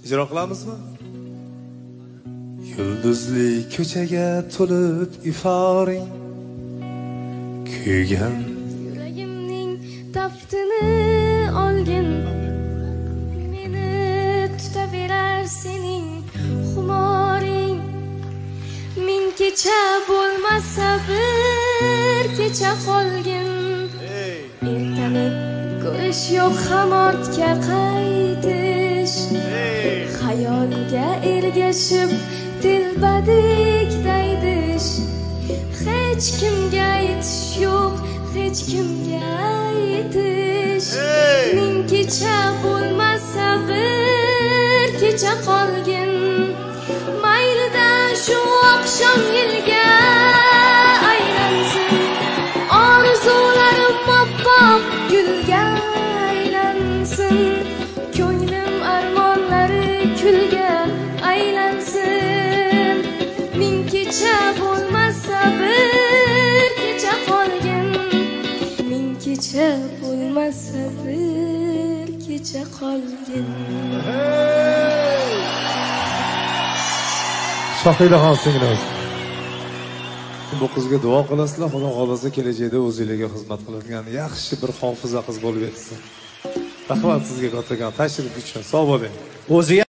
ijro qilamizmi? Yulduzli ko'chaga to'lib iforing kuygan yuragimning taftini olgin, meni tutaverar sening xumoring. Ming kecha bo'lmasa bir kecha qolgin, ertalab ko'rish yo'q ham ortga qaytish. Xayolga ergashib telbadik daydish. Hech kimga aytish yo'q, hech kimga aytish. Ming kecha bo'lmasa bir kecha qolgin, maylida shu oqshom yilga aylansin. Orzularim oppoq gulga aylansin. Ko'nglim armonlari kulga aylansin. Ming kecha bo'lmasa bir kecha qolgin, ming kecha bo'lmasa bir kecha qolgin. Shohidaxon singlimiz. Bu qizga duo qilasizlar, xudo xolasa kelajakda o'zingizga xizmat qiladigan yaxshi bir hofiza qiz bo'lib yetsin. Rahmat sizga kattakon tashrif uchun. Sog' bo'ling. O'ziga